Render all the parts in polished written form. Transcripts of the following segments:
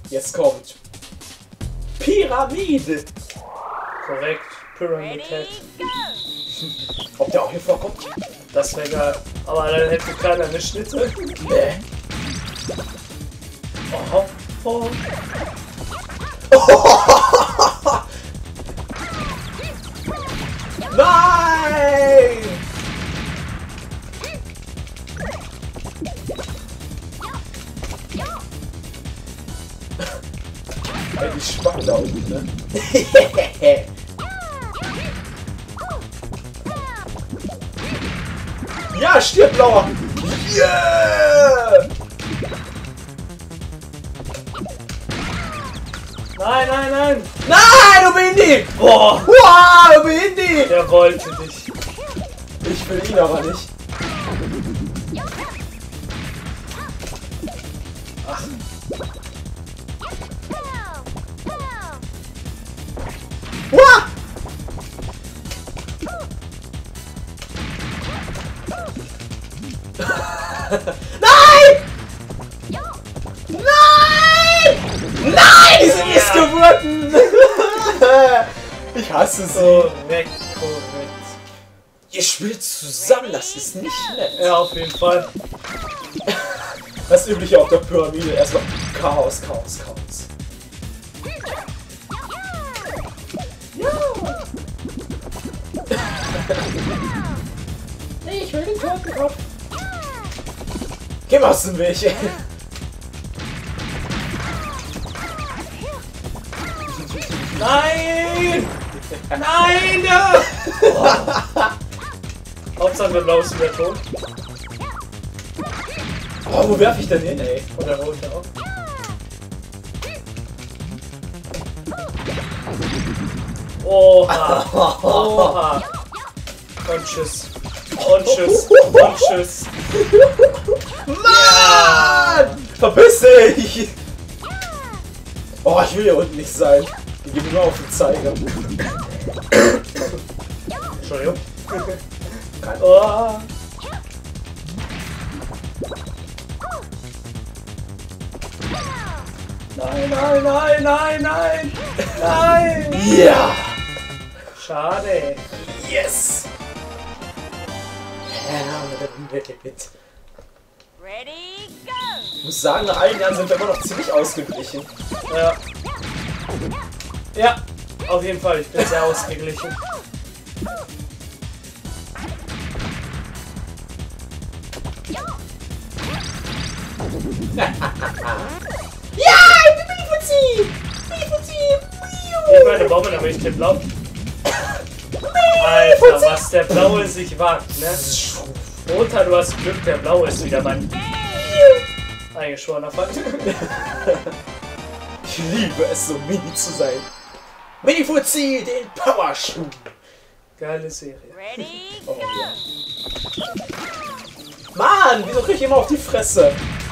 Jetzt kommt Pyramide. Korrekt. Pyramid Head. Ob der auch hier vorkommt? Das wäre geil. Aber dann hätte keiner eine Schnitte. Nee. Oh, oh. Nein! Ey, die Spacken da unten, ne? Ja, stirb, Blauer! Yeah! Nein, nein, nein! Nein, du Bindi! Boah! Wow, du Bindi! Der wollte dich. Ich will ihn aber nicht. Ach. Wow! Nein! Nein! Nein! Diese Missgeburten! Ich hasse sie. Korrekt, korrekt. Ihr spielt zusammen, das ist nicht nett. Ja, auf jeden Fall. Das Übliche auf der Pyramide. Erstmal Chaos, Chaos, Chaos. Ja! Ich will den Totenkopf. Geh mal aus dem Weg. Nein! Nein! Ja! Oh. Hauptsache der Blau ist wieder tot. Oh, wo werfe ich denn hin, ey? Und der Rote auch. Oha! Oha! Und tschüss. Und tschüss. Und tschüss. Mann! Ja. Verpiss dich! Oh, ich will hier unten nicht sein. Die geben nur auf den Zeiger. Entschuldigung. Oh. Nein, nein, nein, nein, nein! Nein! Ja! Schade. Yes! Ready, go! Ich muss sagen, nach allen Jahren sind wir immer noch ziemlich ausgeglichen. Ja. Ja, auf jeden Fall. Ich bin sehr ausgeglichen. Ja, ich bin Mifuzi! Ich meine Bombe, aber ich den Blau. Alter, was der Blaue sich wagt, ne? Roter, du hast Glück, der Blaue ist wieder mein eingeschworener Feind. Ich liebe es, so mini zu sein. Minifuzi, den Powerschuh! Geile Serie. Ready, Oh, go! ja. Mann, wieso krieg ich immer auf die Fresse?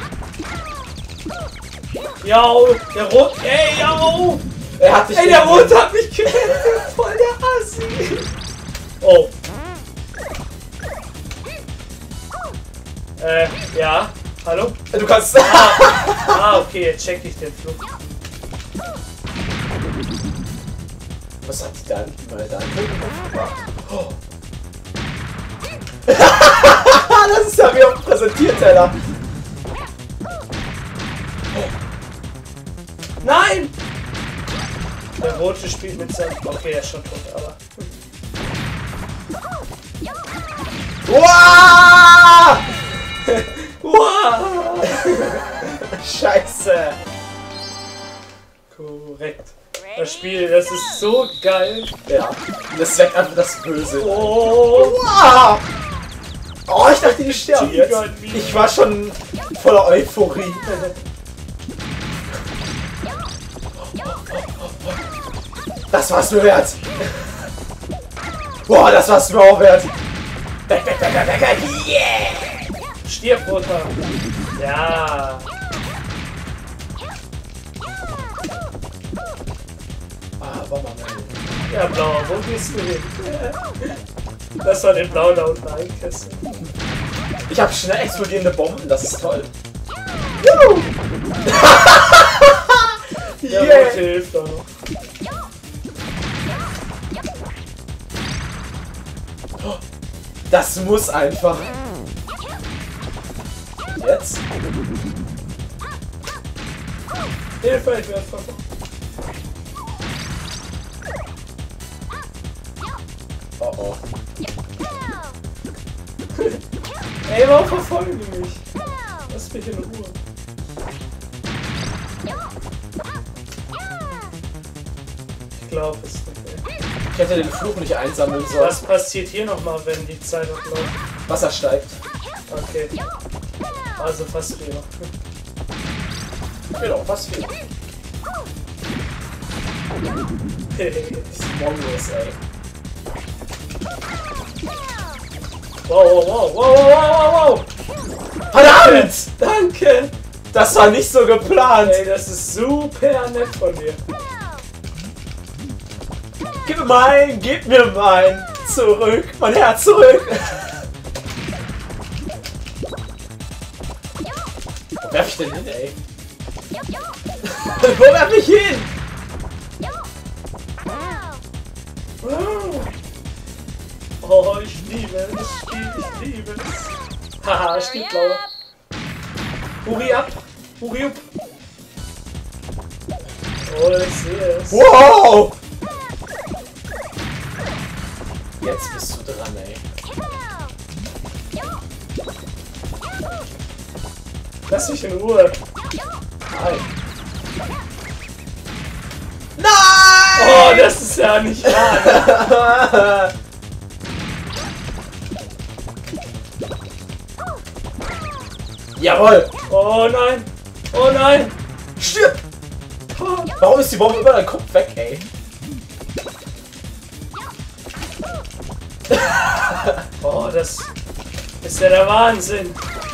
Jau, der Rot. Ey, jau! Er hat dich. Ey, der Rote hat mich gerettet! Voll der Assi! Oh. Ja. Hallo? Du kannst. Ah, okay, jetzt check ich den Flug. Was hat die dann? Mal da gemacht? Oh. Das ist ja wie auf dem Präsentierteller. Nein! Der Rote spielt mit seinem. Okay, er ist schon tot, aber. Wow! Wow! Scheiße! Korrekt. Das Spiel, das ist so geil. Ja, das weckt einfach das Böse. Oh! Wow! Oh, ich dachte, die sterben jetzt. Ich war schon voller Euphorie. Das war's mir wert. Boah, das war's mir auch wert. Weg, weg, weg, weg, weg, weg. Yeah! Stirb, Roter. Ja. Ah, Bomber. Ja, Blauer, wo gehst du hin? Das war den Blauen da unten einkesselt. Ich habe schnell explodierende Bomben, das ist toll. Juhu! Der Yeah. rote hilft auch noch. Das muss einfach. Jetzt? Hilfe, ich werde verfolgt. Oh oh. Ey, warum verfolgen die mich? Lass mich in Ruhe. Ich glaube es nicht. Ey. Ich hätte den Fluch nicht einsammeln sollen. Was passiert hier nochmal, wenn die Zeit abläuft? Wasser steigt. Okay. Also fast wieder. Genau, was fehlt? Diese Mongos, ey. Wow, wow, wow, wow, wow, wow, wow! Verdammt! Danke! Das war nicht so geplant. Ey, das ist super nett von dir. Gib mir mein zurück, mein Herz zurück. Wo werf ich denn hin, ey? Wo werf ich hin? Oh, ich liebe es, ich liebe es. Haha, steht blau. Hurry ab! Hurry up! Oh, ich sehe es. Wow! Jetzt bist du dran, ey. Lass mich in Ruhe. Nein! Oh, das ist ja nicht wahr. Ne? Jawohl! Oh nein! Oh nein! Stirb! Warum ist die Bombe über deinen Kopf weg, ey? Oh, das ist ja der Wahnsinn.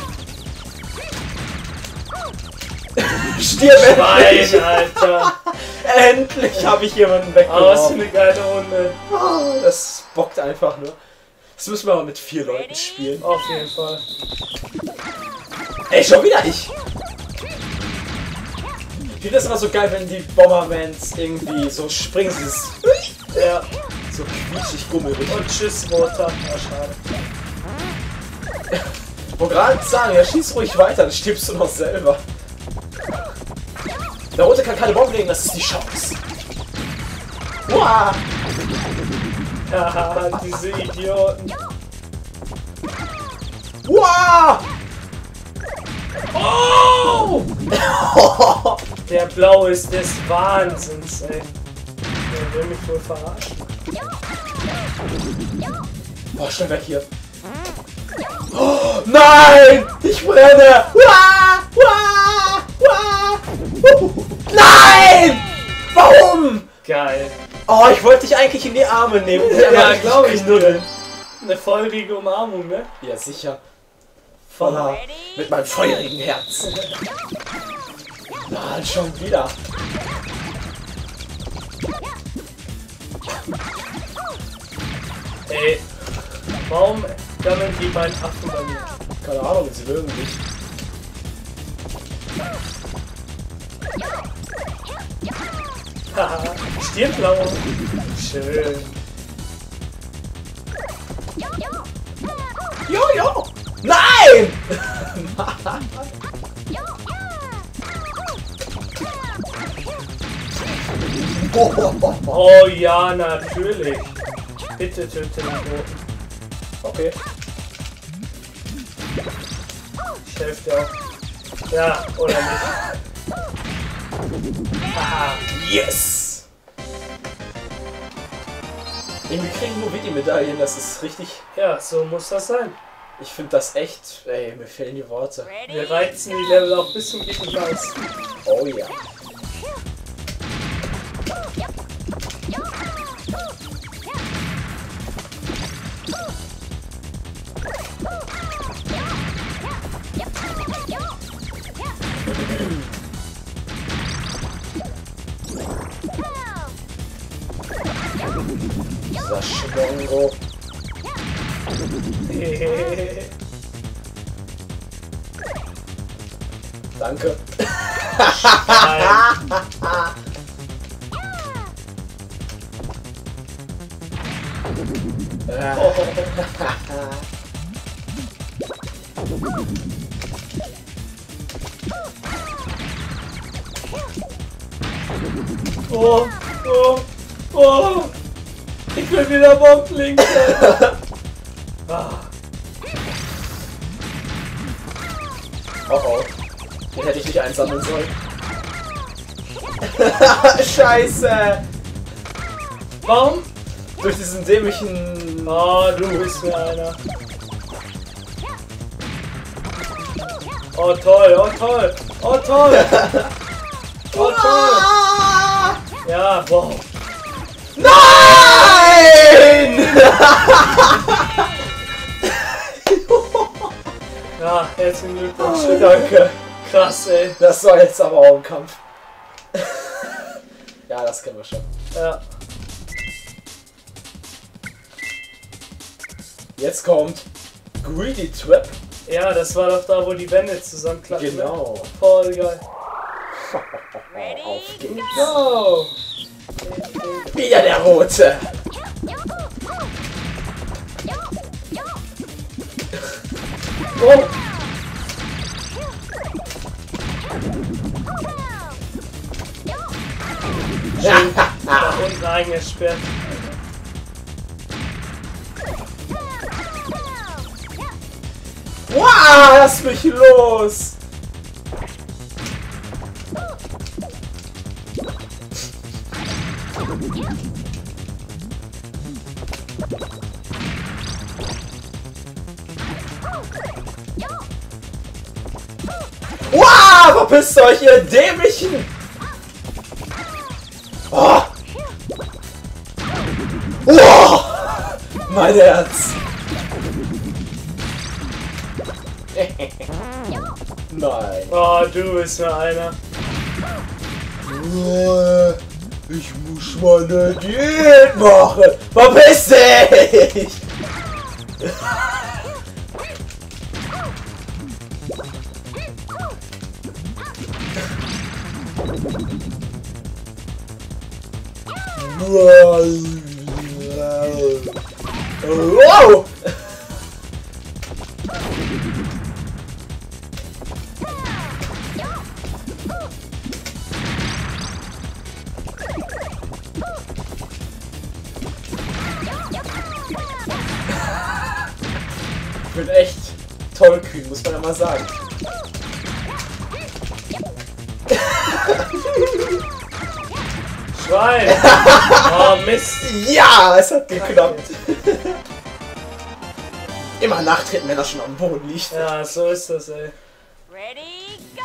Stirb endlich! Schwein, Alter. Endlich habe ich jemanden Aber was für weggeworfen. eine geile Runde. Oh, das bockt einfach nur. Das müssen wir mal mit 4 Leuten spielen. Auf jeden Fall. Ey, schon wieder ich! Ich finde das immer so geil, wenn die Bombermans irgendwie so springen. Dieses Ja. so quietschig gummerig. Und tschüss, Roter. Ah, schade. Wo gerade sagen, ja, schieß ruhig weiter, dann stirbst du noch selber. Der Rote kann keine Bomben legen, das ist die Chance. Uah! Haha, diese Idioten. Uah! Oh! Der Blaue ist des Wahnsinns, ey. Der will mich wohl verarschen. Boah, schnell weg hier. Oh, nein! Ich brenne! Uah! Uah! Uah! Nein! Warum? Geil. Oh, ich wollte dich eigentlich in die Arme nehmen. Ja, glaube ich dir. Eine feurige Umarmung, ne? Ja, sicher. Voller. Mit meinem feurigen Herz. Mann, schon wieder. Ey, warum gammeln die beiden Affen bei mir? Keine Ahnung, sie mögen dich. Haha, Stirnblau. Schön. Jojo! Nein! Oh ja, natürlich. Bitte töte den Roten. Okay. Ich helfe dir auch. Ja, oder nicht? Haha. Yes! Wir kriegen nur Wiki-Medaillen, das ist richtig. Ja, so muss das sein. Ich finde das echt. Ey, mir fehlen die Worte. Wir reizen die Level auch bis zum Gitten Gleis. Oh ja. Dieser Schmongo. Danke. Nein. Oh, oh, oh. Ich will wieder Bombling sein. Ah. Oh oh. Den hätte ich nicht einsammeln sollen. Scheiße! Warum? Durch diesen dämlichen... Oh, du bist mir einer. Oh toll, oh toll, oh toll. Oh toll. Ja, wow. Nein! Ja, herzlichen Glückwunsch. Oh, danke. Krass, ey. Das war jetzt aber auch ein Kampf. Ja, das kennen wir schon. Ja. Jetzt kommt Greedy Trap. Ja, das war doch da, wo die Wände zusammenklappen. Genau. Voll geil. Auf geht's. Go! Wieder der Rote. Oh! Schön nach unten eingesperrt. Wow, lass mich los! Wow, verpisst euch, ihr Dämlichen! Oh. Oh. Mein Herz! Nein. Oh, du bist mir einer. Ich muss meine Diät machen. Verpiss dich! Wow! Ich bin echt tollkühn, muss man ja mal sagen. Schwein! Oh, Mist! Ja, es hat geklappt. Immer nachtreten, wenn er schon am Boden liegt. Ja, so ist das, ey. Ready, go!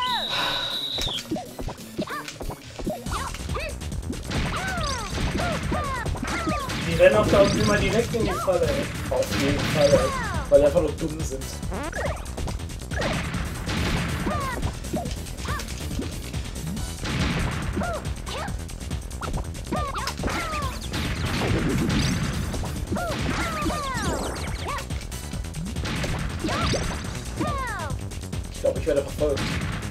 Die rennen auch da unten immer direkt in die Falle, ey. Auf jeden Fall, ey. Weil die einfach nur dumm sind. Ich glaube, ich werde verfolgt.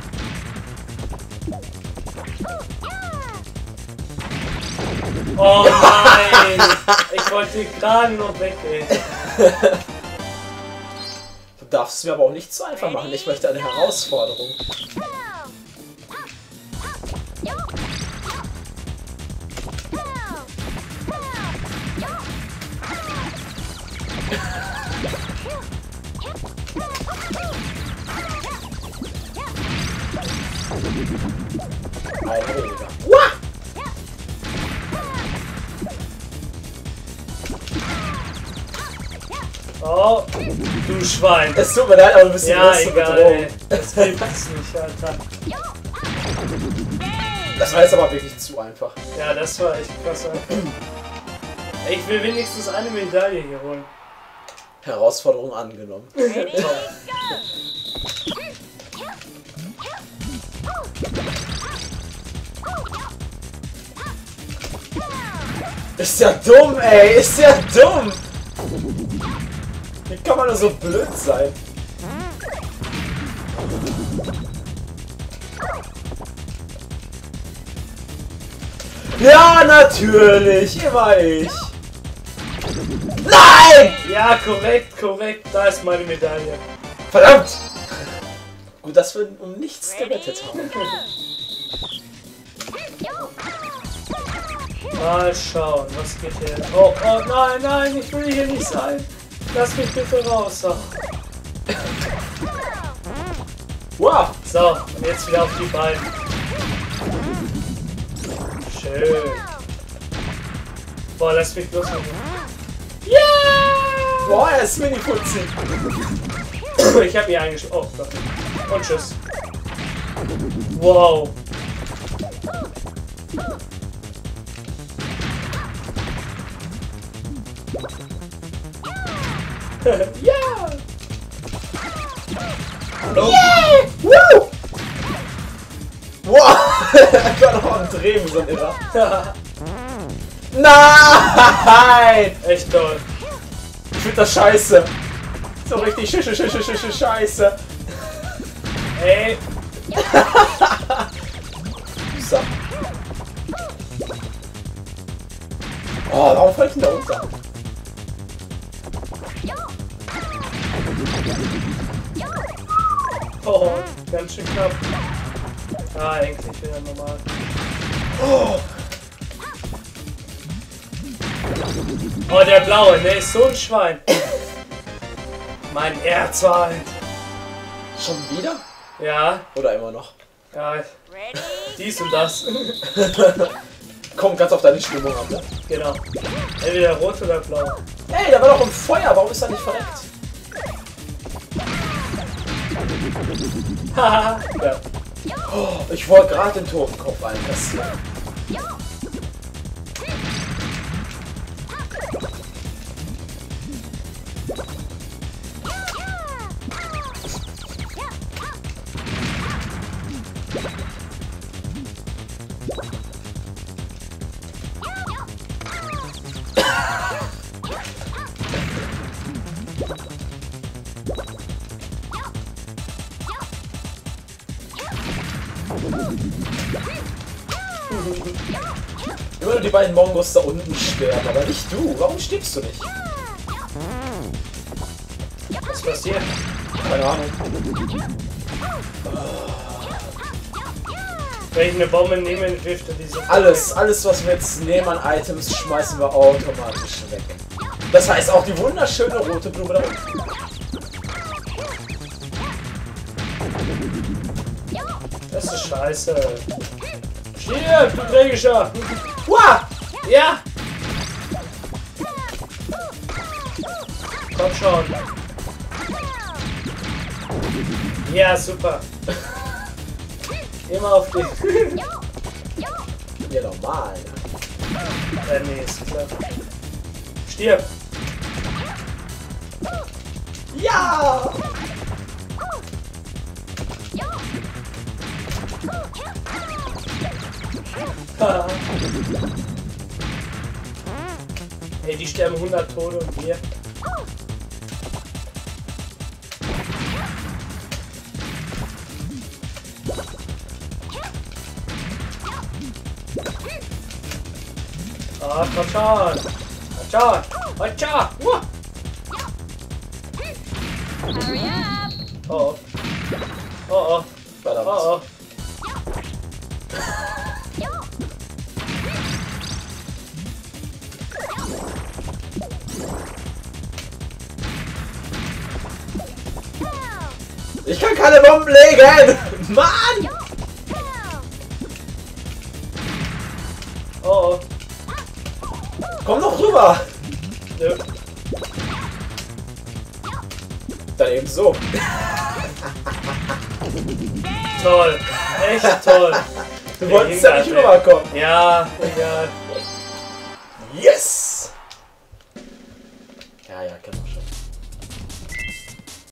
Oh nein! Ich wollte gerade noch weg, ey. Du darfst es mir aber auch nicht zu einfach machen. Ich möchte eine Herausforderung. Einer weniger. Uah! Oh, du Schwein. Es tut mir leid, aber ein bisschen Ja, größere egal, Bedrohung. ey. Das gibt es nicht, Alter. Das war jetzt aber wirklich zu einfach. Ja, das war echt krass, Alter. Ich will wenigstens eine Medaille hier holen. Herausforderung angenommen. Ready, go! Ist ja dumm, ey! Ist ja dumm! Wie kann man nur so blöd sein? Ja, natürlich! Immer ich! Nein! Nein! Ja, korrekt, korrekt. Da ist meine Medaille. Verdammt! Gut, dass wir um nichts gewettet haben. Mal schauen, was geht hier. Oh, oh, nein, nein, ich will hier nicht sein. Lass mich bitte raus. So, Wow! so und jetzt wieder auf die beiden. Schön. Boah, lass mich bloß noch. Ja! Boah, er ist Mini-Putzi. Ich hab ihn eingeschlagen. Oh, Gott. Und tschüss. Wow. Ja! Hallo? Yeah! Woo! Wow! Einfach noch am Drehen, wie so ein Irrer. Nein! Echt toll. Ich find das scheiße. So richtig scheiße. Ey, So. Oh, warum fällt denn da unter? oh, ganz schön knapp. Ah, endlich wieder normal. Oh, Oh, der Blaue, der ist so ein Schwein. Mein Erzfeind. schon wieder? Ja, Oder immer noch? ja, Ready? dies und das. Kommt ganz auf deine Stimmung an, ne? Genau. Entweder rot oder blau. Ey, da war doch ein Feuer, warum ist er nicht verreckt? Haha. Ja. Oh, ich wollte gerade den Totenkopf einkassieren. Immer nur die beiden Mongos da unten sterben, aber nicht du. Warum stirbst du nicht? Was passiert? Keine Ahnung. Wenn ich eine Bombe nehme, wirft er diese. Alles, was wir jetzt nehmen an Items, schmeißen wir automatisch weg. Das heißt auch die wunderschöne rote Blume da unten. Das ist scheiße. Stirb, du Trägischer! Wow! Ja! Komm schon. Ja, super. Immer auf dich. Ja, normal. Nee, ist klar. Stirb! Ja! Hey, die sterben 100 Tode und wir. Ah, komm schon! Komm schon! Uah. Hurry up! Oh oh. Oh oh. Verdammt. Oh oh. Ich kann keine Bomben legen! Mann! Oh oh. Komm doch rüber! Nö. Dann eben so. Toll. Echt toll. Du wolltest ja nicht rüberkommen. Ja, egal. Yes! Ja, genau.